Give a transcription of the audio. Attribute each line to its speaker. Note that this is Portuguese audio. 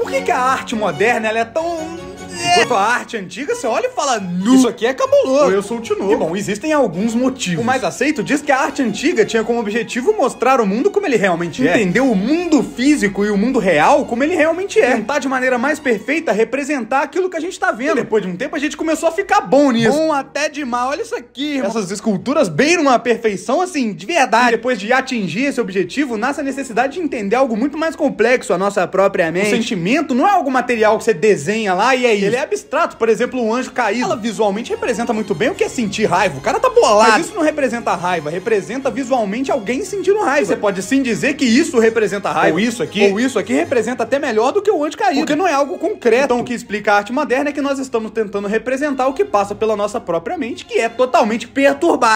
Speaker 1: Por que a arte moderna ela é tão... Enquanto a arte antiga, você olha e fala, nu, isso aqui é cabuloso.
Speaker 2: Ou eu sou o Tinoco.
Speaker 1: E bom, existem alguns motivos. O mais aceito diz que a arte antiga tinha como objetivo mostrar o mundo como ele realmente é. Entender o mundo físico e o mundo real como ele realmente é. Tentar de maneira mais perfeita representar aquilo que a gente tá vendo. E depois de um tempo a gente começou a ficar bom nisso. Bom até demais. Olha isso aqui, irmão. Essas esculturas beiram uma perfeição, assim, de verdade. E depois de atingir esse objetivo, nasce a necessidade de entender algo muito mais complexo, a nossa própria mente. O sentimento não é algo material que você desenha lá e é isso. Ele é abstrato, por exemplo, um anjo caído. Ela visualmente representa muito bem o que é sentir raiva. O cara tá bolado. Mas isso não representa raiva, representa visualmente alguém sentindo raiva. Você pode sim dizer que isso representa raiva. Ou isso aqui representa até melhor do que o anjo caído. Porque não é algo concreto. Então o que explica a arte moderna é que nós estamos tentando representar o que passa pela nossa própria mente, que é totalmente perturbado.